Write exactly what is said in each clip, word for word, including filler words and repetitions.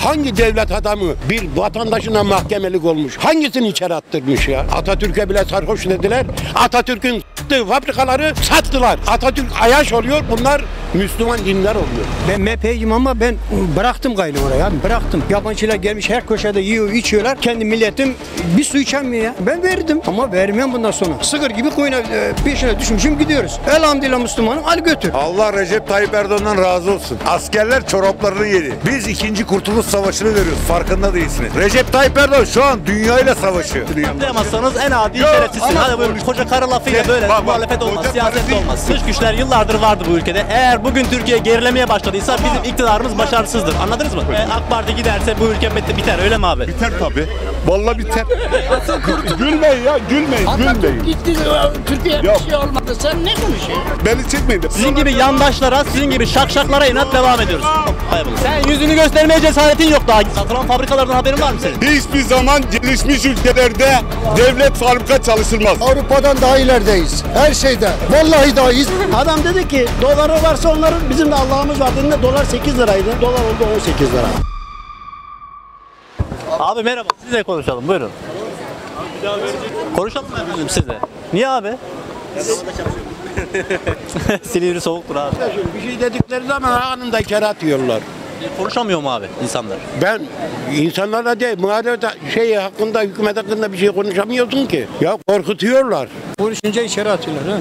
Hangi devlet adamı bir vatandaşına mahkemelik olmuş? Hangisini içeri attırmış ya? Atatürk'e bile sarhoş dediler. Atatürk'ün s**tığı fabrikaları sattılar. Atatürk ayaş oluyor, bunlar Müslüman dinler oluyor. Ben M H P'yim ama ben bıraktım gayrı oraya. Bıraktım. Yabancılar gelmiş her köşede yiyor, içiyorlar. Kendi milletim bir su içemiyor ya. Ben verdim ama vermem bundan sonra. Sığır gibi koyuna peşine düşmüşüm gidiyoruz. Elhamdülillah Müslümanım, al götür. Allah Recep Tayyip Erdoğan'dan razı olsun. Askerler çoraplarını yedi. Biz ikinci Kurtuluş Savaşı'nı veriyoruz. Farkında değilsiniz. Recep Tayyip Erdoğan şu an dünyayla savaşıyor. Anlayamazsanız en adi şerefsizsin. Hadi buyurun. Koca karı lafıyla böyle bak, bak, muhalefet olmaz, siyaset değil. olmaz. Dış güçler yıllardır vardı bu ülkede. Eğer bugün Türkiye gerilemeye başladıysa bizim iktidarımız başarısızdır. Anladınız mı? E, AK Parti giderse bu ülke biter, öyle mi abi? Biter tabii. Vallahi biter. Gülmeyin ya, gülmeyin, gülmeyin. Gitti, Türkiye bir şey olmadı. Sen ne konuşuyorsun? Beni çekmeyin. Sizin gibi yandaşlara, sizin gibi şakşaklara inat devam ediyoruz. Hayırlı. Sen yüzünü göstermeye cesaretin yok daha. Satılan fabrikalardan haberin var mı senin? Hiçbir zaman gelişmiş ülkelerde devlet fabrika çalışılmaz. Avrupa'dan daha ilerideyiz. Her şeyde. Vallahi daha iyiyiz. Adam dedi ki doları varsa onların bizim de Allah'ımız var dediğinde dolar sekiz liraydı. Dolar oldu on sekiz lira. Abi merhaba, sizle konuşalım, buyurun. Konuşalım mı efendim sizle? Niye abi? Silivri soğuktur abi. Bir şey dedikleri zaman anında içeri atıyorlar. Konuşamıyor mu abi insanlar? Ben insanlarla değil, muhalefet şey hakkında, hükümet hakkında bir şey konuşamıyorsun ki. Ya korkutuyorlar. Konuşunca içeri atıyorlar. Ha?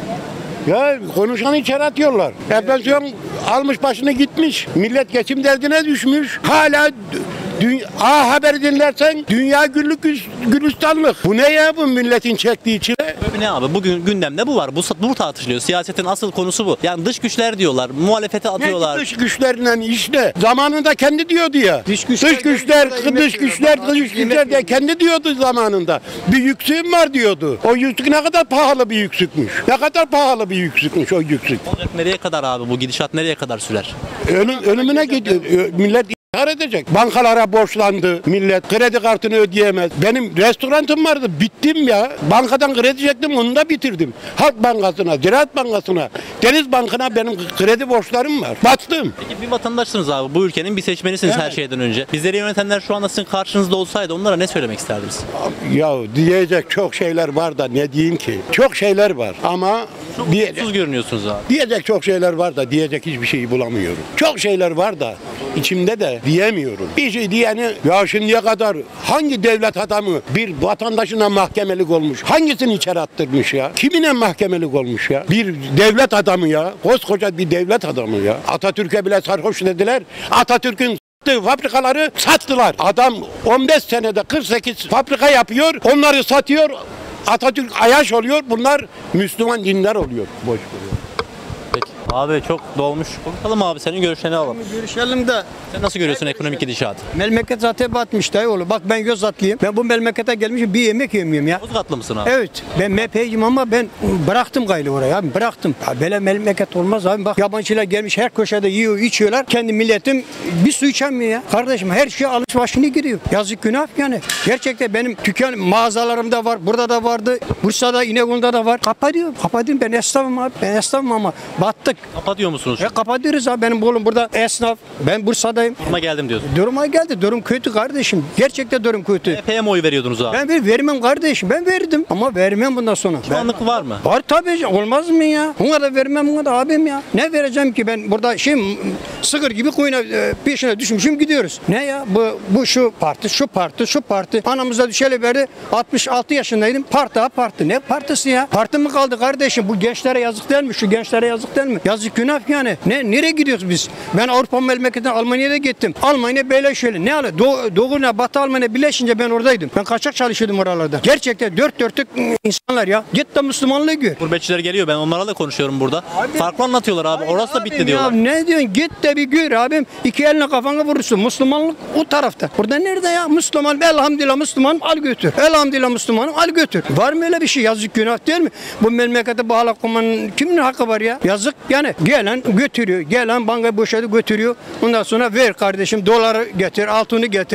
Ya konuşanı içeri atıyorlar. Enflasyon almış başını gitmiş. Millet geçim derdine düşmüş. Hala Dünya, A Haber dinlersen dünya güllük gülistanlık. Bu ne ya bu milletin çektiği çile? Ne abi? Bugün gündemde bu var. Bu, bu tartışılıyor. Siyasetin asıl konusu bu. Yani dış güçler diyorlar. Muhalefete atıyorlar. Ne dış güçlerle işte. Zamanında kendi diyordu ya. Dış güçler, dış güçler, dış güçler, dış güçler diye kendi diyordu zamanında. Bir yüksüğüm var diyordu. O yüksük ne kadar pahalı bir yüksükmüş. Ne kadar pahalı bir yüksükmüş o yüksük. Olacak nereye kadar abi? Bu gidişat nereye kadar sürer? Ölüm, ölümüne gidiyor. Millet İntihar edecek. Bankalara borçlandı millet. Kredi kartını ödeyemez. Benim restoranım vardı. Bittim ya. Bankadan kredi çektim, onu da bitirdim. Halk Bankası'na, Ziraat Bankası'na, Deniz Bankı'na benim kredi borçlarım var. Battım. Peki bir vatandaşsınız abi. Bu ülkenin bir seçmenisiniz evet. Her şeyden önce. Bizleri yönetenler şu anda sizin karşınızda olsaydı onlara ne söylemek isterdiniz? Ya diyecek çok şeyler var da ne diyeyim ki? Çok şeyler var ama çok mutsuz görünüyorsunuz abi. Diyecek çok şeyler var da diyecek hiçbir şeyi bulamıyorum. Çok şeyler var da içimde de diyemiyorum. Bir şey diyeni ya şimdiye kadar hangi devlet adamı bir vatandaşına mahkemelik olmuş? Hangisini içeri attırmış ya? Kimine mahkemelik olmuş ya? Bir devlet adamı ya. Koskoca bir devlet adamı ya. Atatürk'e bile sarhoş dediler. Atatürk'ün s**tığı fabrikaları sattılar. Adam on beş senede kırk sekiz fabrika yapıyor. Onları satıyor. Atatürk ayaş oluyor. Bunlar Müslüman dinler oluyor. Boş vuruyor. Peki. Abi çok dolmuş. Konuşalım abi, senin görüşlerini alalım. Görüşelim de. Sen nasıl görüyorsun ekonomik gidişatı? Memleket zaten batmış dayıoğlu. Bak ben Yozgatlıyım. Ben bu memlekete gelmişim, bir yemek yemiyorum ya. Yozgatlı mısın abi? Evet. Ben M H P'yim ama ben bıraktım gayrı oraya abi. Bıraktım. Ya böyle memleket olmaz abi. Bak yabancılar gelmiş her köşede yiyor, içiyorlar. Kendi milletim bir su içemiyor ya. Kardeşim her şey alış başını giriyor. Yazık günah yani. Gerçekten benim dükkan mağazalarımda var. Burada da vardı. Bursa'da, İnegöl'de de var. Kapatıyorum. Kapatıyorum. Ben esnafım abi. Ben esnafım ama battık. Kapatıyor musunuz? E kapatıyoruz abi. Benim oğlum burada esnaf. Ben Bursa'dayım. Duruma geldim diyorsun. Duruma geldi. Durum kötü kardeşim. Gerçekten durum kötü. M H P'ye mi oy veriyordunuz abi? Ben bir vermem kardeşim. Ben verdim ama vermem bundan sonra. Pişmanlık var mı? Var tabii. Olmaz mı ya? Ona da vermem, ona da abim ya. Ne vereceğim ki ben burada şey sığır gibi koyuna peşine düşmüşüm gidiyoruz. Ne ya? Bu bu şu parti, şu parti, şu parti. Anamıza düşeli verdi. altmış altı yaşındaydım. Parti ha parti. Ne partisi ya? Parti mi kaldı kardeşim? Bu gençlere yazık değil mi? Şu gençlere yazık değil mi? Yazık günah yani. Ne nereye gidiyoruz biz? Ben Avrupa memleketinden Almanya'da gittim. Almanya böyle şöyle. Ne ala? Doğu, Doğu'na Batı Almanya birleşince ben oradaydım. Ben kaçak çalışıyordum oralarda. Gerçekten dört dörtlük insanlar ya. Git de Müslümanlığı gör. Gurbetçiler geliyor. Ben onlarla da konuşuyorum burada. Abi, farklı anlatıyorlar abi. Orası da bitti diyorlar. Ya, ne diyorsun? Git de bir gör abim. İki eline kafana vurursun. Müslümanlık o tarafta. Burada nerede ya? Müslüman. Elhamdülillah Müslüman. Al götür. Elhamdülillah Müslümanım. Al götür. Var mı öyle bir şey? Yazık günah değil mi? Bu memlekete bağlı kumanın kimin hakkı var ya? Yazık yani. Gelen götürüyor. Gelen banka boşadı götürüyor. Ondan sonra ver kardeşim doları getir, altını getir.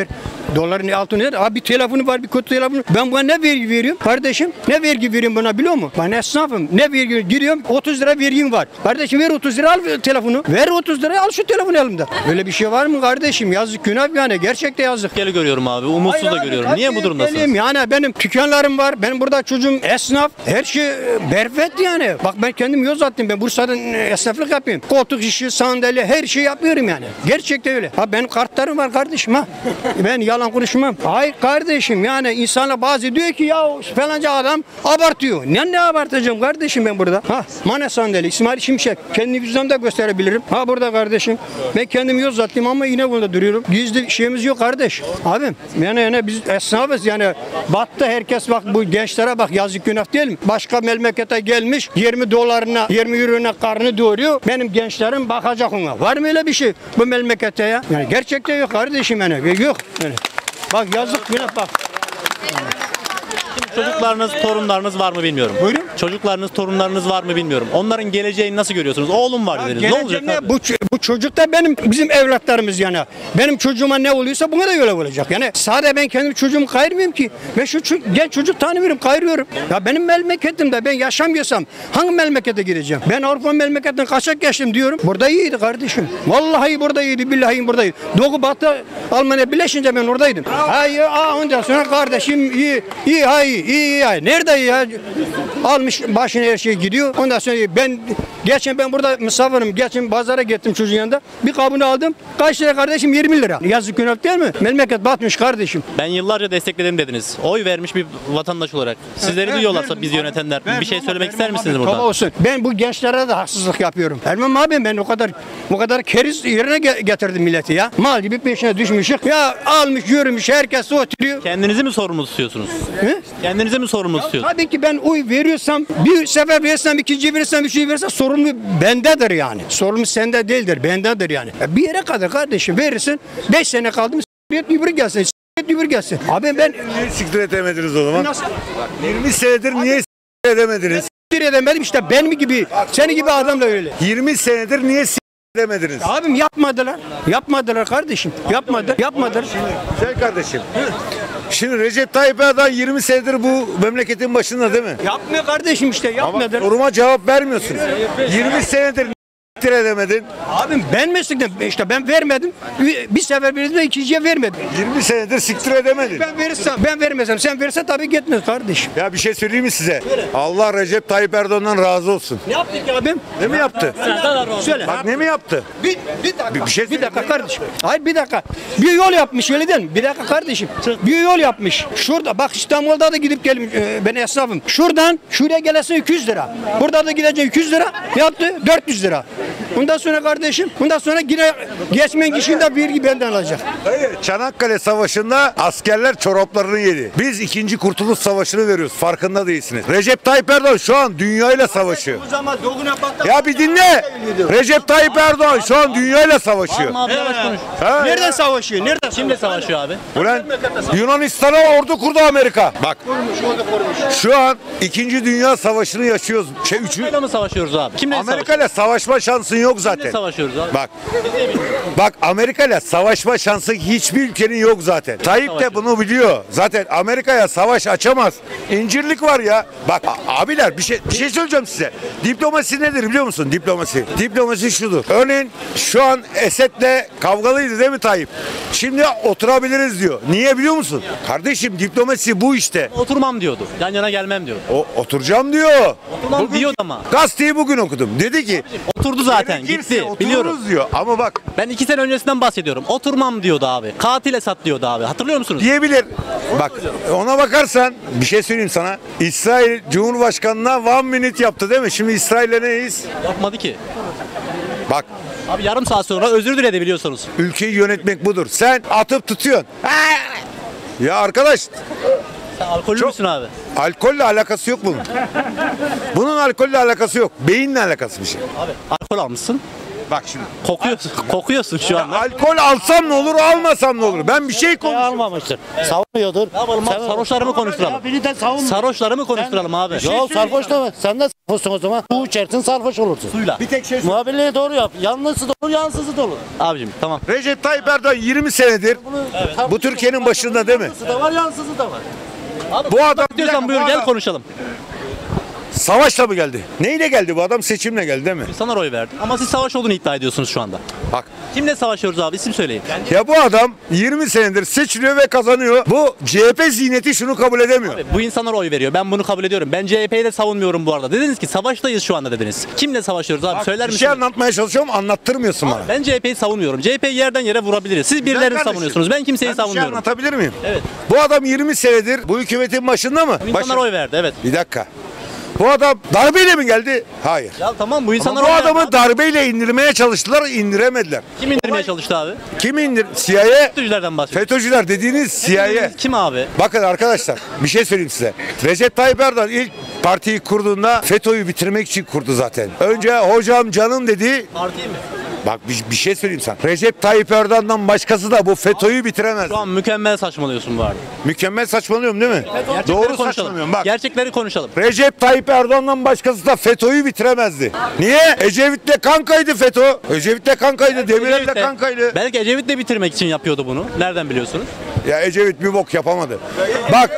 Doların altı nedir? Abi bir telefonu var, bir kötü telefonu. Ben buna ne vergi veriyorum kardeşim? Ne vergi veriyorum buna biliyor musun? Ben esnafım. Ne vergi giriyorum? otuz lira vergim var. Kardeşim ver otuz lira al telefonu. Ver otuz lira al şu telefonu elimde. Öyle bir şey var mı kardeşim? Yazık günah yani. Gerçekten yazık. Gel görüyorum abi. Umutsuz Hayır da abi, görüyorum. tabii Niye bu durumdasınız? geleyim. Yani benim dükkanlarım var. Benim burada çocuğum esnaf. Her şey berbat yani. Bak ben kendim Yozgat'tayım. Ben Bursa'dan esnaflık yapıyorum. Koltuk işi, sandalye her şeyi yapıyorum yani. Gerçekten öyle. Ha benim kartlarım var kardeşim ha. Ben yalan konuşmam. Hayır kardeşim yani insana bazı diyor ki ya falanca adam abartıyor. Ne ne abartacağım kardeşim ben burada? Ha Mane sandalye İsmail Şimşek. Kendi yüzümden gösterebilirim. Ha burada kardeşim. Ben kendim Yozgatlıyım ama yine burada duruyorum. Gizli şeyimiz yok kardeş. Abim yani, yani biz esnafız yani battı herkes bak bu gençlere bak yazık günah değil mi? Başka memlekete gelmiş yirmi dolarına yirmi eurona karnı doyuruyor. Benim gençlerim bakacak ona. Var mı öyle bir şey bu memlekete ya? Yani gerçekten yok kardeşim yani. Yok. Yani. Bak yazık günah bak. Çocuklarınız, torunlarınız var mı bilmiyorum. Buyurun. Çocuklarınız, torunlarınız var mı bilmiyorum. Onların geleceğini nasıl görüyorsunuz? Oğlum var dediniz. Ne olacak Geleceğine abi? bu, bu çocuk da benim bizim evlatlarımız yani. Benim çocuğuma ne oluyorsa buna da öyle olacak. Yani sadece ben kendim çocuğumu kayırmıyorum ki. Ben şu ço- genç çocuk tanımıyorum, kayırıyorum. Ya benim memleketimde ben yaşamıyorsam hangi memlekete gideceğim? Ben Avrupa memleketinden kaçak geçtim diyorum. Burada iyiydi kardeşim. Vallahi burada iyiydi, billahi burada iyiydi. Doğu Batı Almanya birleşince ben oradaydım. Hayır, aa ondan sonra kardeşim iyi, iyi, ha iyi, iyi, iyi. Nerede iyi ya? Almış başına her şey gidiyor. Ondan sonra ben geçen ben burada misafirim. Geçen pazara gittim çocuğun yanında. Bir kabını aldım. Kaç lira kardeşim? yirmi lira. Yazık günah değil mi? Memleket batmış kardeşim. Ben yıllarca destekledim dediniz. Oy vermiş bir vatandaş olarak. Sizleri duyuyorlarsa biz yönetenler. Bir şey söylemek ister misiniz Baba burada? olsun. Ben bu gençlere de haksızlık yapıyorum. Ermem abi ben o kadar o kadar keriz yerine ge- getirdim milleti ya. Mal gibi peşine düşmüşük. Ya almış yürümüş herkes oturuyor. Kendinizi mi sorumlu tutuyorsunuz? He? Kendinizi mi sorumlu tutuyorsunuz? Tabii ki ben oy veriyorsam bir sefer verirsem ikinci verirsem üçüncü verirsem sorumlu bendedir yani. Sorumlu sende değildir bendedir yani. Ya bir yere kadar kardeşim verirsin. Beş sene kaldım s**t öbürü gelsin. S**t öbürü gelsin. Abi ben Niye siktir edemediniz o zaman? nasıl yirmi senedir niye siktir edemediniz? s**t edemedim işte ben mi gibi seni gibi adam da öyle. yirmi senedir niye siktir edemediniz? Abim yapmadılar. Yapmadılar kardeşim. Yapmadılar. Yapmadılar. Güzel kardeşim. Şimdi Recep Tayyip Erdoğan yirmi senedir bu memleketin başında değil mi? Yapmıyor kardeşim işte Ama yapmadılar. soruma cevap vermiyorsun. yirmi senedir niye siktir edemedin? Abim ben meslekten işte ben vermedim. Bir sefer verdim de ikinciye vermedim. yirmi senedir siktir edemedin. Ben verirsem ben vermesem sen verirsen tabii gitmez kardeşim. Ya bir şey söyleyeyim mi size? Allah Recep Tayyip Erdoğan'dan razı olsun. Ne yaptık ya abim? Ne mi yaptı? Söyle. Bak ne mi yaptı? Bir, bir dakika. Bir- bir şey bir dakika söyle. kardeşim. Hayır bir dakika. Bir yol yapmış öyle değil mi? Bir dakika kardeşim. Bir yol yapmış. Şurada bak İstanbul'da da gidip gelmiş. e, Ben esnafım. Şuradan şuraya gelesi iki yüz lira. Burada da gideceğim iki yüz lira. Ne yaptı? dört yüz lira. Bundan sonra kardeşim, bundan sonra yine geçmeyen kişinin de vergi benden alacak. Hayır. Çanakkale Savaşı'nda askerler çoraplarını yedi. Biz ikinci Kurtuluş Savaşı'nı veriyoruz. Farkında değilsiniz. Recep Tayyip Erdoğan şu an dünyayla savaşıyor. O zaman doğuna battı. Ya bir dinle. Recep Tayyip Erdoğan şu an dünyayla savaşıyor. Abi yavaş konuş. Ha, Nereden savaşıyor? Nereden Kimle savaşıyor abi? Ulan Yunanistan'a ordu kurdu Amerika. Bak şu an ikinci Dünya Savaşı'nı yaşıyoruz. Şey üçü. Kimle mi savaşıyoruz abi? Kimle Amerika savaşıyoruz? ile savaşma şansın yok Kimle zaten. savaşıyoruz abi? Bak. Bak Amerika ile savaşma şansı hiçbir ülkenin yok zaten. Tayyip de bunu biliyor. Zaten Amerika'ya savaş açamaz. İncirlik var ya. Bak a- abiler bir şey bir şey söyleyeceğim size. Diplomasi nedir biliyor musun? Diplomasi. Diplomasi şudur. Örneğin şu an Esed'le kavgalıydı değil mi Tayyip? Şimdi oturabiliriz diyor. Niye biliyor musun? Kardeşim diplomasi bu işte. Oturmam diyordu. Yan yana gelmem diyordu. O oturacağım diyor. Oturmam diyordu ama. Gazeteyi bugün okudum. Dedi ki Oturdu zaten. gerekirse Gitti. otururuz Biliyorum. diyor. Ama bak Ben iki sene öncesinden bahsediyorum. Oturmam diyordu abi. Katil Esad diyordu abi. Hatırlıyor musunuz? diyebilir. Bak ona bakarsan bir şey söyleyeyim sana. İsrail Cumhurbaşkanı'na one minute yaptı değil mi? Şimdi İsrail'le neyiz? Yapmadı ki. Bak Abi yarım saat sonra özür diledi biliyorsunuz. ülkeyi yönetmek budur. Sen atıp tutuyorsun. Ya arkadaş Sen alkollü Çok- müsün abi? alkolle alakası yok bunun. Bunun alkolle alakası yok. Beyinle alakası bir şey. Abi alkol almışsın. Bak şimdi. Kokuyorsun, kokuyorsun şu anda. Alkol alsam ne olur, almasam ne olur? Ben bir şey konuşuyorum. almamıştır. Savunuyordur. Ne yapalım abi? Sarhoşları mı konuşturalım? Biri de savunmuyor. Sarhoşları mı konuşturalım abi? Ya sarhoş da mı? Sen de sarhoşsun o zaman. Bu içersin sarhoş olursun. Suyla. Bir tek şey söyleyeyim. Muhabirliği doğru yap. Yanlısı da olur, yansızı da olur. Abicim tamam. Recep Tayyip Erdoğan yirmi senedir bu Türkiye'nin başında değil mi? Yanlısı da var, yansızı da var. Bu adam Diyorsan buyur bu gel adam konuşalım. savaşla mı geldi? Neyle geldi bu adam? Seçimle geldi değil mi? İnsanlar oy verdi. Ama siz savaş olduğunu iddia ediyorsunuz şu anda. Bak. Kimle savaşıyoruz abi? İsim söyleyin. Ya bu adam yirmi senedir seçiliyor ve kazanıyor. Bu C H P zihniyeti şunu kabul edemiyor. Bu insanlar oy veriyor. Ben bunu kabul ediyorum. Ben C H P'yi de savunmuyorum bu arada. Dediniz ki savaştayız şu anda dediniz. Kimle savaşıyoruz abi? Söyler Bir misiniz? şey anlatmaya çalışıyorum, anlattırmıyorsun bana. Ben C H P'yi savunmuyorum. C H P'yi yerden yere vurabiliriz. Siz birilerini kardeşim, savunuyorsunuz. Ben kimseyi Ben bir şey savunmuyorum. anlatabilir miyim? Evet. Bu adam yirmi senedir bu hükümetin başında mı? Bu insanlar Başında. oy verdi evet. Bir dakika. Bu adam darbeyle mi geldi? Hayır. Ya tamam bu Ama insanlar bu oy verdi adamı abi. darbeyle indirmeye çalıştılar, indiremediler. Kim indirmeye çalıştı abi? Kim indir? C I A, FETÖ'cülerden bahsediyoruz. FETÖ'cüler dediğiniz C I A. Kim abi? Bakın arkadaşlar bir şey söyleyeyim size. Recep Tayyip Erdoğan ilk partiyi kurduğunda FETÖ'yü bitirmek için kurdu zaten. Önce hocam canım dedi. Parti mi? Bak bir, bir şey söyleyeyim sana. Recep Tayyip Erdoğan'dan başkası da bu FETÖ'yü bitiremez. Şu an mükemmel saçmalıyorsun bu arada. Mükemmel saçmalıyorum değil mi? Gerçekleri Doğru konuşalım. saçmalıyorum bak. Gerçekleri konuşalım. Recep Tayyip Erdoğan'dan başkası da FETÖ'yü bitiremezdi. Niye? Ecevit'le kankaydı FETÖ. Ecevit'le kankaydı, Demirel'le Ecevit de- kankaydı. Belki Ecevit de bitirmek için yapıyordu bunu. Nereden biliyorsunuz? Ya Ecevit bir bok yapamadı. Bak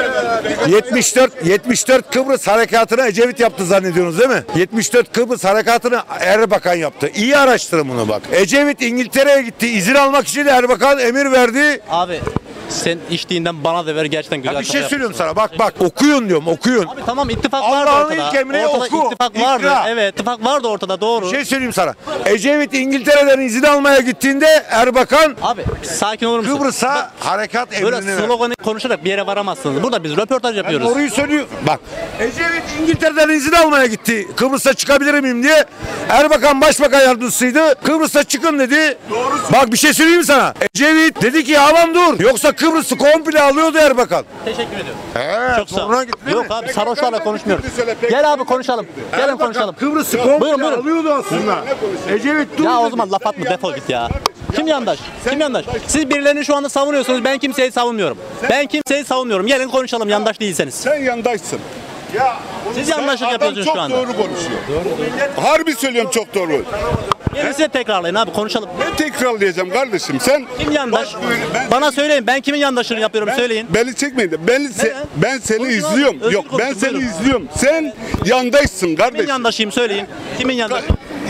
yetmiş dört yetmiş dört Kıbrıs harekatını Ecevit yaptı zannediyorsunuz değil mi? yetmiş dört Kıbrıs harekatını Erbakan yaptı. İyi araştırın bunu bak. Ecevit İngiltere'ye gitti. İzin almak için Erbakan emir verdi. Abi sen içtiğinden bana da ver gerçekten güzel. Ya bir şey şaka söylüyorum yapıyorsun. sana. Bak bak okuyun diyorum okuyun. Abi tamam ittifak vardı Allah'ın ortada. ilk emri ortada oku, ittifak vardı. ikra. Evet ittifak vardı ortada doğru. Bir şey söyleyeyim sana. Ecevit İngiltere'den izin almaya gittiğinde Erbakan Abi sakin olur musun? Kıbrıs'a harekat Böyle emrini verdi. sloganı konuşarak bir yere varamazsınız. Burada biz röportaj yapıyoruz. Doğruyu söylüyor. Bak Ecevit İngiltere'den izin almaya gitti. Kıbrıs'a çıkabilir miyim diye. Erbakan başbakan yardımcısıydı. Kıbrıs'a çıkın dedi. Bak bir şey söyleyeyim sana. Ecevit dedi ki aman dur. Yoksa Kıbrıs'ı komple alıyordu Erbakan. Teşekkür ediyorum. He, Çok sağ ol. zoruna gitti değil Yok mi? abi sarhoşlarla konuşmuyoruz. Gel abi konuşalım. Gelin Erbakan konuşalım. Kıbrıs'ı komple Buyurun, buyurun. alıyordu aslında. Ecevit dur. Ya o dedi. zaman laf atma defol git ya. Kim yandaş? Kim yandaş? Siz birilerini şu anda savunuyorsunuz. Ben kimseyi savunmuyorum. Ben kimseyi savunmuyorum. Gelin konuşalım yandaş değilseniz. Sen yandaşsın. Ya Siz yandaşlık adam yapıyorsunuz çok şu anda. doğru konuşuyor. Harbi söylüyorum çok doğru. Gelin size tekrarlayın abi konuşalım. Ne tekrarlayacağım kardeşim sen? Kim yandaş? Bak böyle ben- Bana söyleyin. Ben kimin yandaşlığını yapıyorum Ben- söyleyin. Beni çekmeyin de. Ben, se- Neden? ben seni Konuşun abi, izliyorum. özgür Yok ben konuşun, seni buyurun. izliyorum. Sen yandaşsın Kimin kardeşim. yandaşıyım söyleyin. Kimin yandaşı?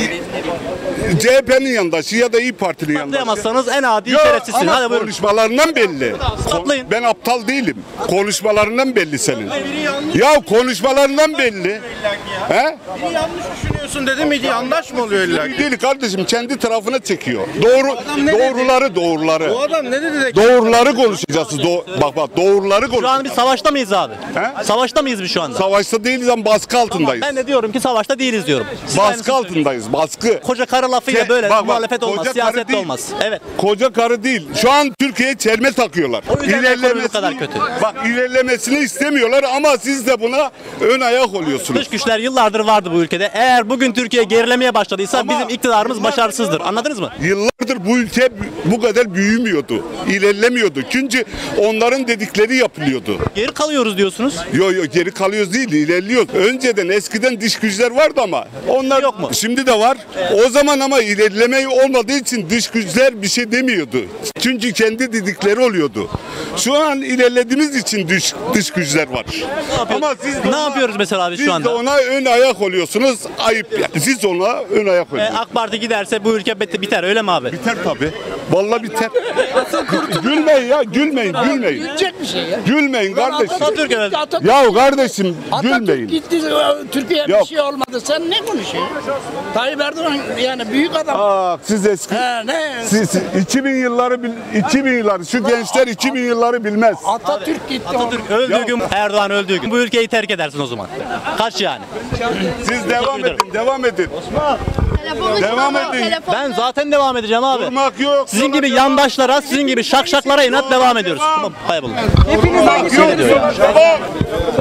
C H P'nin yandaşı ya da İYİ Parti'nin yandaşı. Atlayamazsanız en adi Yok şerefsizsiniz. ama Hadi buyurun. konuşmalarından belli. Ispatlayın. Ben aptal değilim. Konuşmalarından belli senin. Ya konuşmalarından belli. He? Düşünüyorsun dedim mi yandaş mı oluyor illa? Değil kardeşim kendi tarafına çekiyor. Doğru doğruları doğruları. Bu adam ne dedi de Doğruları konuşacağız. Do- bak bak doğruları Şu an konuşacağız. biz savaşta mıyız abi? He? Savaşta mıyız biz şu anda? Savaşta değiliz ama baskı altındayız. Ben de diyorum ki savaşta değiliz diyorum. Siz aynısını Baskı altındayız. Baskı. Koca karı lafıyla Şey, böyle bak, bak, muhalefet olmaz, koca siyaset karı de değil. olmaz. Evet. Koca karı değil. Şu an Türkiye'ye çelme takıyorlar. O yüzden ekonomi bu kadar kötü. Bak ilerlemesini istemiyorlar ama siz de buna ön ayak oluyorsunuz. Dış güçler yıllardır vardı bu ülkede. Eğer bugün Türkiye gerilemeye başladıysa Ama bizim iktidarımız bunlar- başarısızdır. Anladınız mı? Yıllardır bu ülke bu kadar büyümüyordu. İlerlemiyordu. Çünkü onların dedikleri yapılıyordu. Geri kalıyoruz diyorsunuz. Yo yo geri kalıyoruz değil, ilerliyoruz. Önceden eskiden dış güçler vardı ama onlar Yok mu? Şimdi de var. O zaman ama ilerleme olmadığı için dış güçler bir şey demiyordu. Çünkü kendi dedikleri oluyordu. Şu an ilerlediğimiz için dış, dış güçler var. Ama siz de Ne ona- yapıyoruz mesela biz siz şu de anda? ona ön ayak oluyorsunuz. Ayıp yani. Siz ona ön ayak E, oluyorsunuz. AK Parti giderse bu ülke bit- biter öyle mi abi? Biter tabii. Vallahi biter. Gülmeyin ya, gülmeyin, gülmeyin. Gülecek bir şey ya. Gülmeyin kardeşim. Atatürk evet. Atatürk, Ya kardeşim Atatürk gülmeyin. gitti, Türkiye'ye bir Yok. şey olmadı. Sen ne konuşuyorsun? Tayyip Erdoğan yani büyük adam. Aa, siz eski He, ne? siz, siz iki bin yılları bil- iki bin yılları şu gençler iki bin yılları bilmez. Atatürk gitti. Atatürk öldüğü gün, Erdoğan öldüğü gün bu ülkeyi terk edersin o zaman. Kaç yani? Siz devam ederim. edin, devam edin. Devam edin. Ben zaten devam edeceğim abi. Durmak yok. Sizin gibi durmak yandaşlara, sizin gibi şakşaklara inat devam ediyoruz. Tamam, kaybolun. yok. Devam. Gelsin.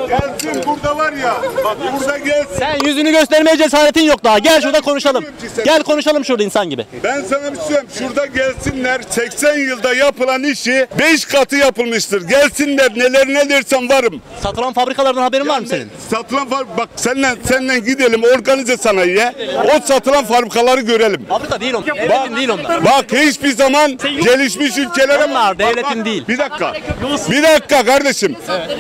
Gelsin burada var ya. Bak burada gelsin. Sen yüzünü göstermeye cesaretin yok daha. Gel şurada konuşalım. Gel konuşalım şurada insan gibi. Ben sana bir şey söyleyeyim. Şurada gelsinler. seksen yılda yapılan işi beş katı yapılmıştır. Gelsinler, neler ne dersen varım. Satılan fabrikalardan haberin var mı senin? Satılan fabrika, bak seninle, seninle gidelim organize sanayiye. O satılan fabrikaları görelim. Fabrika değil onlar. Devletin değil onlar. Bak hiçbir zaman gelişmiş ülkelere Onlar bak, devletin bak, değil. Bir dakika. Bir dakika kardeşim.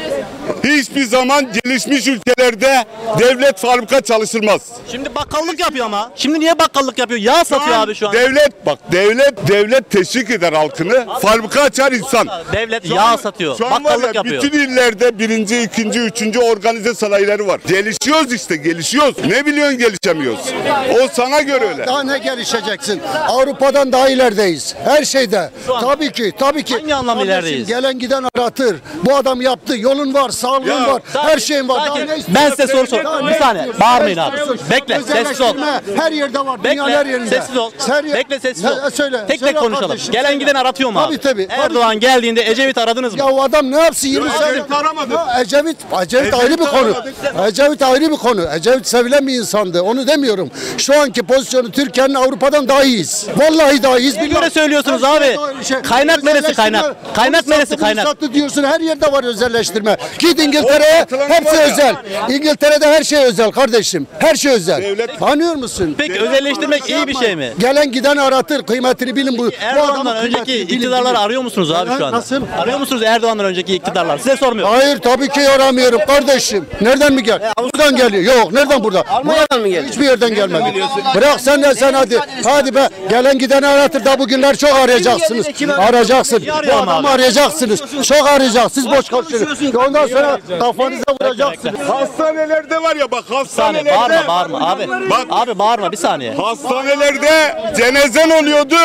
Hiçbir zaman gelişmiş ülkelerde devlet fabrika çalışılmaz. Şimdi bakkallık yapıyor ama. Şimdi niye bakkallık yapıyor? Yağ satıyor abi şu an. Devlet bak devlet devlet teşvik eder halkını. Fabrika açar insan. Devlet Şu an- yağ satıyor. Şu an var Bakkallık ya, yapıyor. bütün illerde birinci, ikinci, üçüncü organize sanayileri var. Gelişiyoruz işte gelişiyoruz. Ne biliyorsun gelişemiyoruz. O sana göre öyle. Daha ne gelişeceksin? Avrupa'dan daha ilerideyiz. Her şeyde. Tabii ki, tabii ki. Hangi anlamda Kardeşim, ilerideyiz? Gelen giden aratır. Bu adam yaptı. Yolun var, sağlığın Ya, var, her şeyin var. sakin. Daha ne Ben size soru sor. Daha Bir ne saniye. istiyorsun? Bağırmayın Ne abi. istiyorsun? Bekle, sessiz ol. Özelleştirme Her yerde var. Bekle, Dünyanın her yerinde. sessiz ol. Her yer- Bekle, sessiz Ne- ol. Söyle. Tek söyle tek konuşalım. kardeşim, Gelen söyle. giden aratıyor mu abi? Tabii tabii. Erdoğan geldiğinde Ecevit aradınız mı? Ya o adam ne yapsın yirmi sene? Ecevit aramadı. Ya Ecevit, Ecevit ayrı bir konu. aramadık. Ecevit ayrı bir konu. Ecevit sevilen bir insandı. Onu demiyorum. Şu anki pozisyonu Türkiye'nin Avrupa'dan daha iyiyiz. Vallahi daha iyiyiz. Neye Bilmem. göre söylüyorsunuz Her abi? şeyde o şey- Kaynak neresi kaynak? özelleştirme. Kaynak Onu neresi sattı, bunu kaynak? sattı diyorsun. Her yerde var özelleştirme. Git İngiltere'ye, satılan hepsi var ya. özel. İngiltere'de her şey özel kardeşim. Her şey özel. Devlet- Anlıyor musun? Peki özelleştirmek iyi bir şey mi? Gelen giden aratır. Kıymetini bilin bu. bu adamın Erdoğan'dan önceki kıymetini bilin, iktidarları bilin. arıyor musunuz abi Ha, şu anda? nasıl? Arıyor musunuz Erdoğan'dan önceki iktidarlar? Size sormuyorum. Hayır tabii ki aramıyorum kardeşim. Nereden mi gel? Buradan geliyor. Yok nereden burada? Almanya'dan mı geliyor? Hiçbir yerden gelmedi. Bırak sen de sen hadi. Hadi be. Gelen gideni aratır da bugünler çok arayacaksınız. Arayacaksın. Bu arıyorum adamı abi? arayacaksınız. Çok arayacaksınız. Boş konuşuyorsunuz. Ondan sonra kafanıza vuracaksınız. Hastanelerde var ya bak Bir saniye hastanelerde. bağırma bağırma abi. Bak. Abi bağırma bir saniye. Hastanelerde cenazen oluyordu.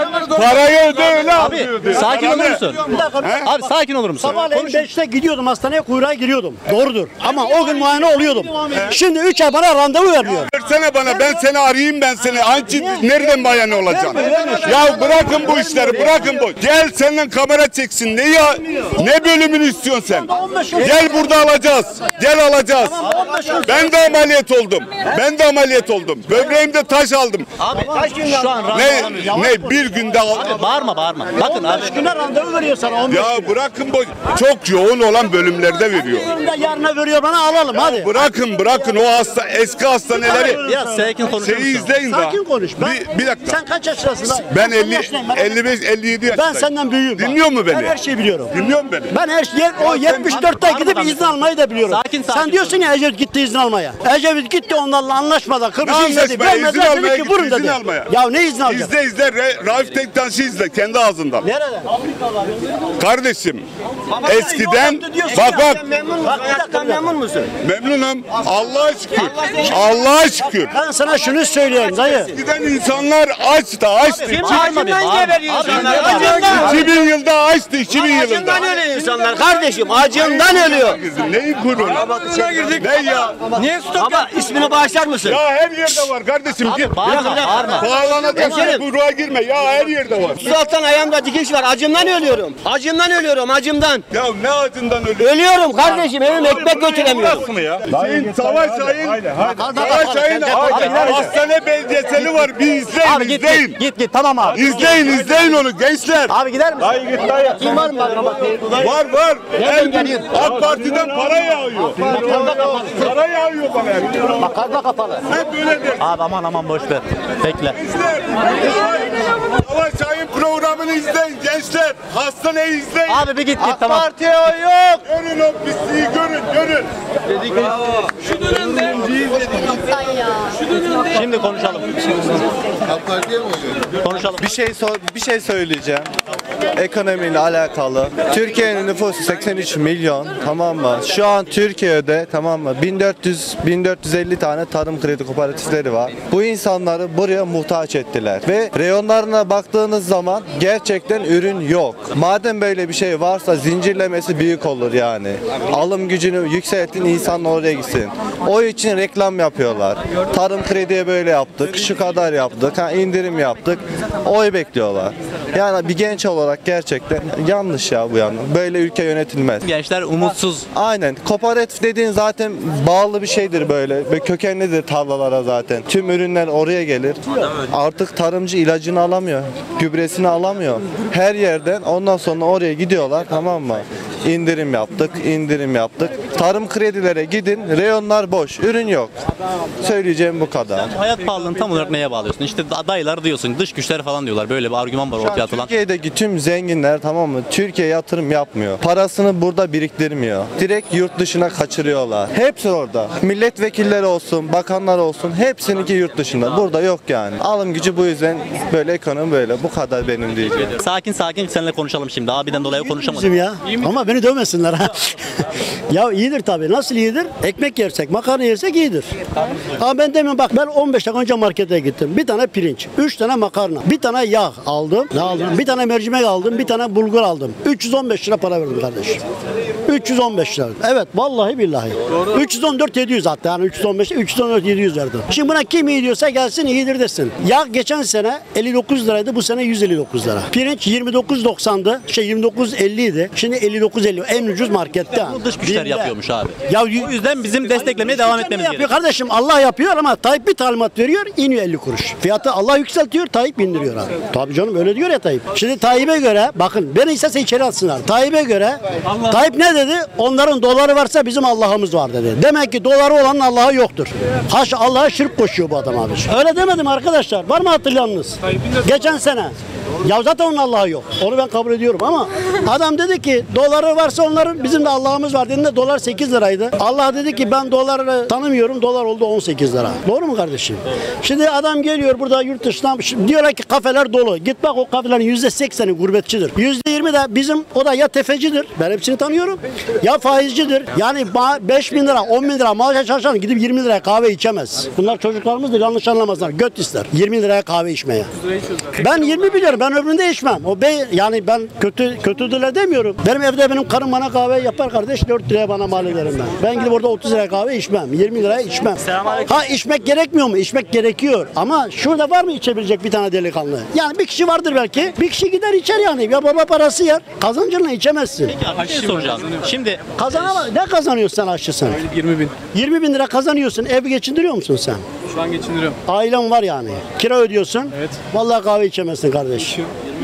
Parayı öde öyle Abi alıyordu. sakin olur Paranı. musun? Abi sakin olur musun? Sabahleyin beşte gidiyordum hastaneye, kuyruğa giriyordum. Doğrudur. Ama o gün muayene oluyordum. Şimdi üç ay bana randevu vermiyor. Versene bana, ben seni arayayım, ben seni. Hangi nereden bayan olacaksın? Ya bırakın bu işleri, bırakın bu. Gel seninle kamera çeksin. Ne ya? Ne bölümünü istiyorsun sen? Gel burada alacağız. Gel alacağız. Ben de ameliyat oldum. Ben de ameliyat oldum. Böbreğimde taş aldım. Abi şu an randevu Ne alamıyorum. ne bir günde al. Bağırma bağırma. Bakın abi. beş güne randevu veriyor sana. on beş Ya bırakın bu çok yoğun olan bölümlerde veriyor. günde yarına veriyor bana, alalım hadi. Bırakın bırakın o hasta eski hastaneleri. Biraz sakin konuşur Şeyi musun? izleyin daha. Sakin konuş. Ben, Bir, bir dakika. Sen kaç yaşındasın? lan? Ben kaç elli, yaşındayım? Ben- elli beş elli yedi yaşındayım. Ben senden büyüğüm. bak. Dinliyor mu beni? Ben her şeyi biliyorum. Dinliyor musun beni? Ben her şey, o yetmiş dörtte Abi, gidip abi, izin almayı da biliyorum. Sakin, sakin Sen diyorsun ya Ecevit gitti izin almaya. Ecevit gitti onlarla anlaşmadan. Ne Kıbrıs'ı izledi. anlaşmaya? İzin Vermediler almaya dedi ki gitti, vurun izin dedi. almaya. Ya ne izin alacak? İzle izle Re- Raif Tektaş'ı izle kendi ağzından. Nerede? Kardeşim eskiden bak bak Bak bir dakika memnun musun? memnunum Allah'a şükür. Allah'a şükür. Ben sana şunu söyleyeyim dayı. Eskiden insanlar açtı açtı. Bağırma bir bağırma. Abi, iki bin yılda açtı iki bin yılında. ölüyor insanlar kardeşim. Acından ölüyor. Neyin kurulu? Ne ya? Niye stok Baba ismini bağışlar mısın? Ya her yerde var kardeşim. Git. Bağırma bağırma. Bağlanacaksın kuyruğa girme. Ya her yerde var. otuz alttan ayağımda dikiş var. Acımdan ölüyorum. Acımdan ölüyorum. Acımdan. Ya ne acından ölüyor? Ölüyorum kardeşim. Evime ekmek götüremiyorum. Şeyin Savaş Ayın, Savaş Ayın hastane belgeseli var. Bir izleyin, Abi git izleyin. git git git tamam abi. İzleyin, izleyin onu gençler. Abi gider misin? Dayı git dayı. Kim var mı? Var var. Her gün AK Parti'den para yağıyor. Para yağıyor bana her gün. Makarna kapalı. Hep böyle der. Abi aman aman boş ver. Bekle. Gençler. Savaş Ayın programını izleyin gençler. Hastaneyi izleyin. Abi bir git git tamam. Partiye oy yok. Görün o pisliği görün görün. Şimdi konuşalım. Konuşalım. Bir şey so- bir şey söyleyeceğim. Ekonomiyle alakalı. Türkiye'nin nüfusu seksen üç milyon, tamam mı? Şu an Türkiye'de, tamam mı? bin dört yüz bin dört yüz elli tane tarım kredi kooperatifleri var. Bu insanları buraya muhtaç ettiler ve reyonlarına baktığınız zaman gerçekten ürün yok. Madem böyle bir şey varsa zincirlemesi büyük olur yani. Alım gücünü yükseltin, insanlar oraya gitsin. O için reklam yapıyorlar. Tarım krediye böyle yaptık, şu kadar yaptık, ha indirim yaptık. Oy bekliyorlar. Yani bir genç olarak gerçekten yanlış ya bu yandan. Böyle ülke yönetilmez. Gençler umutsuz. Aynen. Kooperatif dediğin zaten bağlı bir şeydir böyle. Ve kökenlidir tarlalara zaten. Tüm ürünler oraya gelir. Artık tarımcı ilacını alamıyor. Gübresini alamıyor. Her yerden ondan sonra oraya gidiyorlar, tamam mı? İndirim yaptık, indirim yaptık. Tarım kredilere gidin, reyonlar boş, ürün yok. Söyleyeceğim bu kadar. Hayat pahalılığını tam olarak neye bağlıyorsun? İşte adaylar diyorsun, dış güçler falan diyorlar. Böyle bir argüman var Şu an ortaya atılan. Türkiye'deki tüm zenginler, tamam mı? Türkiye'ye yatırım yapmıyor. Parasını burada biriktirmiyor. Direkt yurt dışına kaçırıyorlar. Hepsi orada. Milletvekilleri olsun, bakanlar olsun, hepsininki yurt dışında. Burada yok yani. Alım gücü bu yüzden böyle, ekonomi böyle. Bu kadar benim diyeceğim. Sakin sakin seninle konuşalım şimdi. Abiden dolayı konuşamadım. Bizim ya. Ama beni dövmesinler ha. Ya iyidir tabii. Nasıl iyidir? Ekmek yersek, makarna yersek iyidir. Ama ben demiyorum, bak ben on beş dakika önce markete gittim. Bir tane pirinç, üç tane makarna, bir tane yağ aldım. Ne aldım? Bir tane mercimek aldım, bir tane bulgur aldım. üç yüz on beş lira para verdim kardeşim. üç yüz on beş lira. Evet, vallahi billahi. üç yüz on dört yedi yüz hatta, yani üç yüz on beş, üç yüz on dört yedi yüz verdim. Şimdi buna kim iyi diyorsa gelsin, iyidir desin. Yağ geçen sene elli dokuz liraydı, bu sene yüz elli dokuz lira. Pirinç yirmi dokuz doksandı, şey yirmi dokuz elli idi. Şimdi elli dokuz elli. En ucuz markette. Bu dış güçler Binde. yapıyormuş abi. Ya O yüzden bizim desteklemeye devam etmemiz yapıyor gerekiyor. kardeşim, Allah yapıyor ama Tayyip bir talimat veriyor, iniyor elli kuruş. Fiyatı Allah yükseltiyor, Tayyip indiriyor abi. Tabii canım, öyle diyor ya Tayyip. Şimdi Tayyip'e göre, bakın beni istese içeri atsınlar. Tayyip'e göre Tayyip ne dedi? Onların doları varsa bizim Allah'ımız var dedi. Demek ki doları olanın Allah'ı yoktur. Haşa, Allah'a şirk koşuyor bu adam abi. Öyle demedim arkadaşlar. Var mı hatırlayanınız? Geçen sene. Ya zaten onun Allah'ı yok. Onu ben kabul ediyorum ama adam dedi ki doları varsa onların, bizim de Allah'ımız var dediğinde dolar sekiz liraydı. Allah dedi ki ben doları tanımıyorum, dolar oldu on sekiz lira. Doğru mu kardeşim? Şimdi adam geliyor burada yurt dışından, diyorlar ki kafeler dolu. Git bak, o kafelerin yüzde sekseni gurbetçidir. yüzde yirmi de bizim, o da ya tefecidir, ben hepsini tanıyorum, ya faizcidir. Yani beş bin lira, on bin lira maaşa çalışan gidip yirmi liraya kahve içemez. Bunlar çocuklarımızdır, yanlış anlamazlar. Göt ister yirmi liraya kahve içmeye. Ben yirmi biliyorum. Ben ömründe içmem. O be, yani ben kötü kötüdürler demiyorum. Benim evde benim karım bana kahve yapar kardeş, dört liraya bana mal ederim ben. Ben gidip orada otuz liraya kahve içmem. yirmi liraya içmem. Ha, içmek gerekmiyor mu? İçmek gerekiyor. Ama şurada var mı içebilecek bir tane delikanlı? Yani bir kişi vardır belki. Bir kişi gider içer yani. Ya baba parası yer. Kazancınla içemezsin. Bir şey soracağım. Şimdi Kazanama, ne kazanıyorsun sen aşçısın? yirmi bin. yirmi bin lira kazanıyorsun. Ev geçindiriyor musun sen? Şu an geçindiriyorum. Ailen var yani. Kira ödüyorsun. Evet. Vallahi kahve içemezsin kardeş.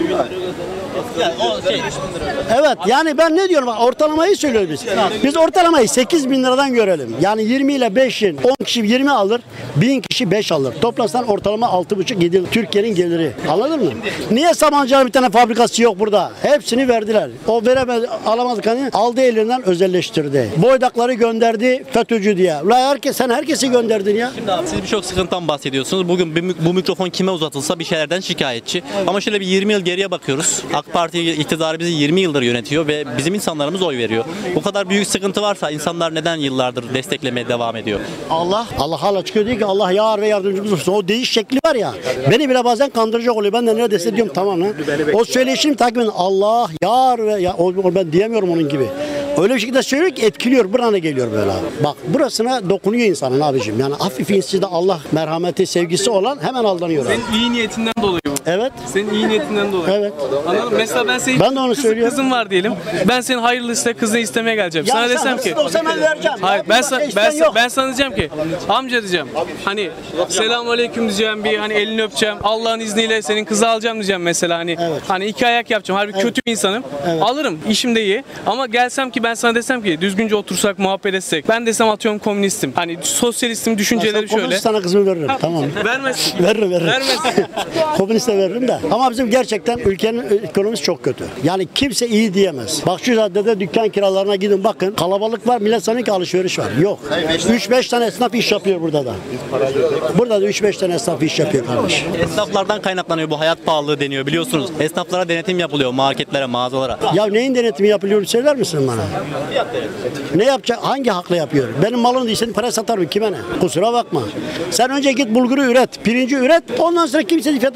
yani o şey, Evet, yani ben ne diyorum, ortalamayı söylüyoruz biz. Biz ortalamayı sekiz bin liradan görelim. Yani yirmi ile beşin, on kişi yirmi alır, bin kişi beş alır. Toplasan ortalama altı buçuk yedi Türkiye'nin geliri. Anladın mı? Niye Sabancı'nın bir tane fabrikası yok burada? Hepsini verdiler. O veremez, alamadık hani, aldı elinden özelleştirdi. Boydakları gönderdi FETÖ'cü diye. La herkes, sen herkesi gönderdin ya. Şimdi abi siz birçok sıkıntıdan bahsediyorsunuz. Bugün bir- bu mikrofon kime uzatılsa bir şeylerden şikayetçi. Ama şöyle bir yirmi yıl geriye bakıyoruz. AK Parti iktidarı bizi yirmi yıldır yönetiyor ve bizim insanlarımız oy veriyor. Bu kadar büyük sıkıntı varsa insanlar neden yıllardır desteklemeye devam ediyor? Allah, Allah hala çıkıyor diyor ki Allah yar ve yardımcımız olsun. O değiş şekli var ya. Beni bile bazen kandıracak oluyor. Ben de neredeyse diyorum tamam lan. O söyleşini takip edin. Allah yar ve ya, o, o ben diyemiyorum onun gibi. Öyle bir şekilde söylüyor ki etkiliyor. Burana geliyor böyle abi. Bak burasına dokunuyor insanın abicim. Yani hafif insizde Allah merhameti, sevgisi olan hemen aldanıyor abi. Senin iyi niyetinden dolayı bu. Evet. Senin iyi niyetinden dolayı. Evet. Anladın mı? Mesela ben senin Ben de onu kız- söylüyorum. kızın var diyelim. Ben senin hayırlısıyla kızını istemeye geleceğim. Ya sana sen desem ki hırsız olsa ben vereceğim. Hayır Ya ben bir sana başka ben, isten yok. ben sana diyeceğim ki amca diyeceğim. Hani selamünaleyküm diyeceğim, bir hani elini öpeceğim. Allah'ın izniyle senin kızı alacağım diyeceğim mesela, hani Evet. hani iki ayak yapacağım. Halbuki kötü bir insanım. Alırım. İşim de iyi. Ama gelsem ki ben sana desem ki düzgünce otursak, muhabbet etsek. Ben desem atıyorum komünistim. Hani sosyalistim, düşüncelerim şöyle. Komünist sana kızımı veririm. Tamam. Vermezsin. Veririm veririm. Vermezsin. Komüniste veririm de. Ama bizim gerçekten ülkenin ekonomisi çok kötü. Yani kimse iyi diyemez. Bak şu caddede dükkan kiralarına gidin bakın. Kalabalık var. Millet sanıyor ki alışveriş var. Yok. üç beş tane esnaf iş yapıyor burada da. Burada da üç beş tane esnaf iş yapıyor kardeş. Esnaflardan kaynaklanıyor bu hayat pahalılığı deniyor biliyorsunuz. Esnaflara denetim yapılıyor marketlere, mağazalara. Ya neyin denetimi yapılıyor söyler misin bana? Ne yapacak? Hangi hakla yapıyor? Benim malım değil, senin para satar mı? Kime ne? Kusura bakma. Sen önce git bulguru üret, pirinci üret. Ondan sonra kimse fiyata satıyorsa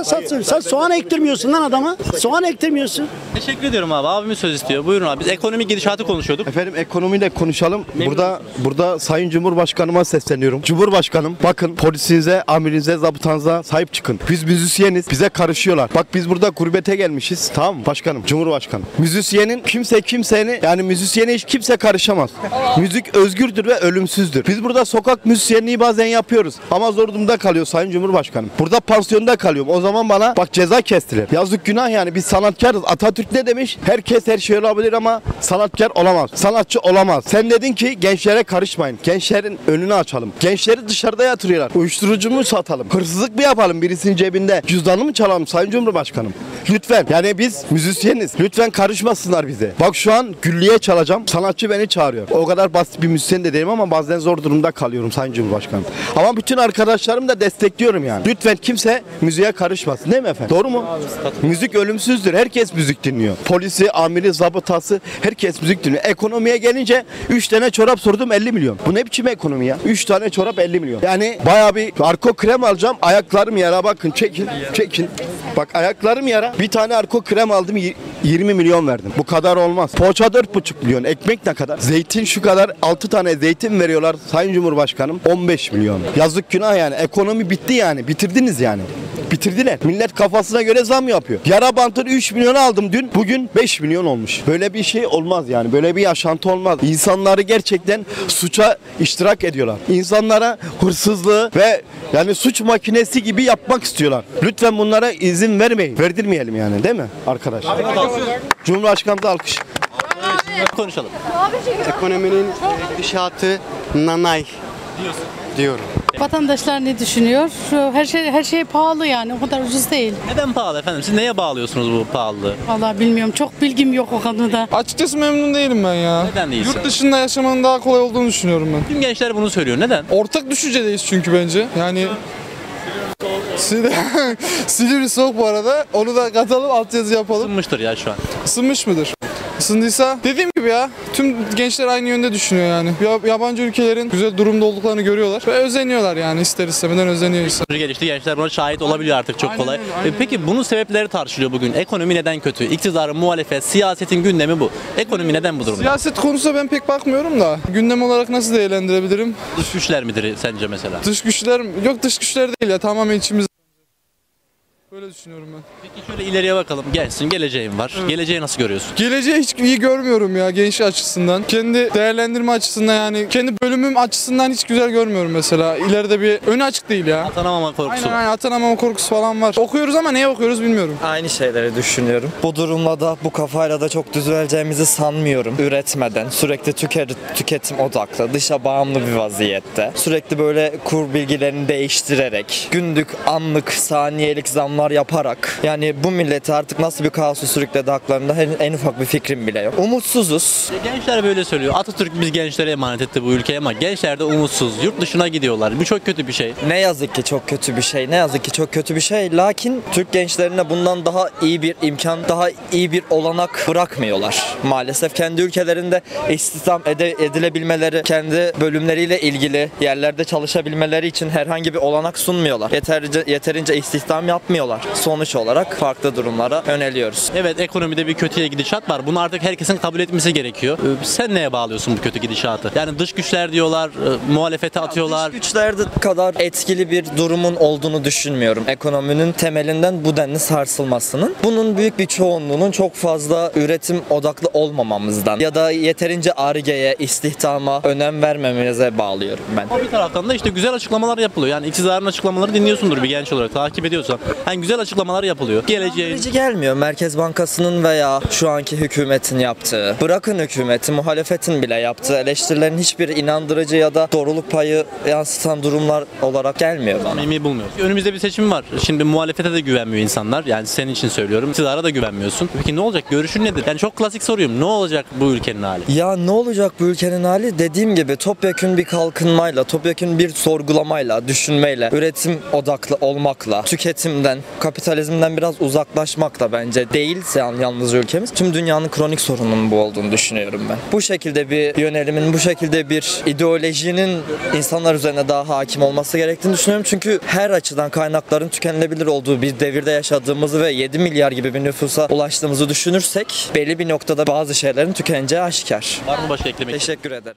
da satsın. Sen soğan ektirmiyorsun lan adama. Soğan ektirmiyorsun. Teşekkür ediyorum abi. Abimiz söz istiyor. Buyurun abi. Biz ekonomik gidişatı konuşuyorduk. Efendim ekonomiyle konuşalım. Burada burada Sayın Cumhurbaşkanıma sesleniyorum. Cumhurbaşkanım bakın polisinize, amirinize, zabıtanıza sahip çıkın. Biz müzisyeniz. Bize karışıyorlar. Bak biz burada gurbete gelmişiz. Tamam mı? Başkanım, Cumhurbaşkanım. Müzisyenin kimse kimseni yani müzisyene hiç kimse karışamaz. Müzik özgürdür ve ölümsüzdür. Biz burada sokak müzisyenliği bazen yapıyoruz. Ama zor durumda kalıyor Sayın Cumhurbaşkanım. Burada pansiyonda kalıyorum. O zaman bana bak ceza kestiler. Yazık günah yani biz sanatkarız. Atatürk ne demiş? Herkes her şey olabilir ama sanatkar olamaz. Sanatçı olamaz. Sen dedin ki gençlere karışmayın. Gençlerin önünü açalım. Gençleri dışarıda yatırıyorlar. Uyuşturucu mu satalım? Hırsızlık mı yapalım birisinin cebinde? Cüzdanı mı çalalım Sayın Cumhurbaşkanım? Lütfen. Yani biz müzisyeniz. Lütfen karışmasınlar bize. Bak şu an güllüye çalacağım. Sanatçı beni çağırıyor. O kadar basit bir müzisyen de değilim ama bazen zor durumda kalıyorum Sayın Cumhurbaşkanım. Ama bütün arkadaşlarım da destekliyorum yani. Lütfen kimse müziğe karışmasın. Değil mi efendim? Doğru mu? Müzik ölümsüzdür. Herkes müzik dinliyor. Polisi, amiri, zabıtası herkes müzik dinliyor. Ekonomiye gelince üç tane çorap sordum elli milyon. Bu ne biçim ekonomi ya? üç tane çorap elli milyon. Yani bayağı bir arko krem alacağım. Ayaklarım yara bakın çekin. Çekin. Bak ayaklarım yara. Bir tane arko krem aldım yirmi milyon verdim. Bu kadar olmaz. Poğaça dört buçuk milyon. Ekmek ne kadar? Zeytin şu kadar. altı tane zeytin veriyorlar Sayın Cumhurbaşkanım. on beş milyon. Yazık günah yani. Ekonomi bitti yani. Bitirdiniz yani. Bitirdiler. Millet kafasına göre zam yapıyor. Yara bantını üç milyon aldım dün. Bugün beş milyon olmuş. Böyle bir şey olmaz yani. Böyle bir yaşantı olmaz. İnsanları gerçekten suça iştirak ediyorlar. İnsanlara hırsızlığı ve yani suç makinesi gibi yapmak istiyorlar. Lütfen bunlara izin vermeyin. Verdirmeyelim yani değil mi arkadaş? Cumhurbaşkanımıza alkış. Konuşalım. Ekonominin gidişatı nanay diyorsun. Diyorum. Vatandaşlar ne düşünüyor? Şu her şey her şey pahalı yani. O kadar ucuz değil. Neden pahalı efendim? Siz neye bağlıyorsunuz bu pahalılığı? Vallahi bilmiyorum. Çok bilgim yok o konuda. Açıkçası memnun değilim ben ya. Neden değilsin? Yurt dışında yaşamanın daha kolay olduğunu düşünüyorum ben. Tüm gençler bunu söylüyor. Neden? Ortak düşüncedeyiz çünkü bence. Yani Silivri soğuk bu arada. Onu da katalım, altyazı yapalım. Isınmıştır ya şu an. Isınmış mıdır? Isındıysa dediğim gibi ya tüm gençler aynı yönde düşünüyor yani. Yabancı ülkelerin güzel durumda olduklarını görüyorlar ve özeniyorlar yani ister istemeden özeniyor insan. Gelişti gençler buna şahit olabiliyor artık çok Aynen kolay. öyle, aynen Peki bunun sebepleri tartışılıyor bugün. Ekonomi neden kötü? İktidarın, muhalefet, siyasetin gündemi bu. Ekonomi neden bu durumda? Siyaset konusuna ben pek bakmıyorum da gündem olarak nasıl değerlendirebilirim? Dış güçler midir sence mesela? Dış güçler yok dış güçler değil ya tamamen içimiz. Böyle düşünüyorum ben. Peki şöyle ileriye bakalım. Gençsin, geleceğin var. Evet. Geleceği nasıl görüyorsun? Geleceği hiç iyi görmüyorum ya genç açısından. Kendi değerlendirme açısından yani kendi bölümüm açısından hiç güzel görmüyorum mesela. İleride bir önü açık değil ya. Atanamama korkusu aynen, var. Aynen atanamama korkusu falan var. Okuyoruz ama neye okuyoruz bilmiyorum. Aynı şeyleri düşünüyorum. Bu durumla da bu kafayla da çok düzeleceğimizi sanmıyorum. Üretmeden, sürekli tüket, tüketim odaklı, dışa bağımlı bir vaziyette. Sürekli böyle kur bilgilerini değiştirerek, günlük, anlık, saniyelik zamlar yaparak yani bu milleti artık nasıl bir kaosu sürükledi haklarında en, en ufak bir fikrim bile yok. Umutsuzuz. Gençler böyle söylüyor. Atatürk biz gençlere emanet etti bu ülkeye ama gençler de umutsuz. Yurt dışına gidiyorlar. Bu çok kötü bir şey. Ne yazık ki çok kötü bir şey. Ne yazık ki çok kötü bir şey. Lakin Türk gençlerine bundan daha iyi bir imkan, daha iyi bir olanak bırakmıyorlar. Maalesef kendi ülkelerinde istihdam ede- edilebilmeleri, kendi bölümleriyle ilgili yerlerde çalışabilmeleri için herhangi bir olanak sunmuyorlar. Yeterince, yeterince istihdam yapmıyorlar. Sonuç olarak farklı durumlara yöneliyoruz. Evet ekonomide bir kötüye gidişat var. Bunu artık herkesin kabul etmesi gerekiyor. Ee, sen neye bağlıyorsun bu kötü gidişatı? Yani dış güçler diyorlar, e, muhalefete atıyorlar. Dış güçlerde kadar etkili bir durumun olduğunu düşünmüyorum. Ekonominin temelinden bu denli sarsılmasının. Bunun büyük bir çoğunluğunun çok fazla üretim odaklı olmamamızdan ya da yeterince Ar-Ge'ye, istihdama önem vermememize bağlıyorum ben. Ama bir taraftan da işte güzel açıklamalar yapılıyor. Yani iktidarın açıklamaları dinliyorsundur bir genç olarak, takip ediyorsan. Yani güzel açıklamalar yapılıyor. Geleceğin... gelmiyor. Merkez Bankası'nın veya şu anki hükümetin yaptığı, bırakın hükümeti, muhalefetin bile yaptığı eleştirilerin hiçbir inandırıcı ya da doğruluk payı yansıtan durumlar olarak gelmiyor bana. Samimi bulmuyorum. Önümüzde bir seçim var. Şimdi muhalefete de güvenmiyor insanlar. Yani senin için söylüyorum. İktidara da güvenmiyorsun. Peki ne olacak? Görüşün nedir? Yani çok klasik soruyum. Ne olacak bu ülkenin hali? Ya ne olacak bu ülkenin hali? Dediğim gibi topyekün bir kalkınmayla, topyekün bir sorgulamayla, düşünmeyle, üretim odaklı olmakla, tüketimden kapitalizmden biraz uzaklaşmak da bence değilse yani yalnız ülkemiz tüm dünyanın kronik sorununun bu olduğunu düşünüyorum ben. Bu şekilde bir yönelimin, bu şekilde bir ideolojinin insanlar üzerine daha hakim olması gerektiğini düşünüyorum. Çünkü her açıdan kaynakların tükenilebilir olduğu bir devirde yaşadığımızı ve yedi milyar gibi bir nüfusa ulaştığımızı düşünürsek belli bir noktada bazı şeylerin tükeneceği aşikar. Var mı başka eklemek? Teşekkür ederim.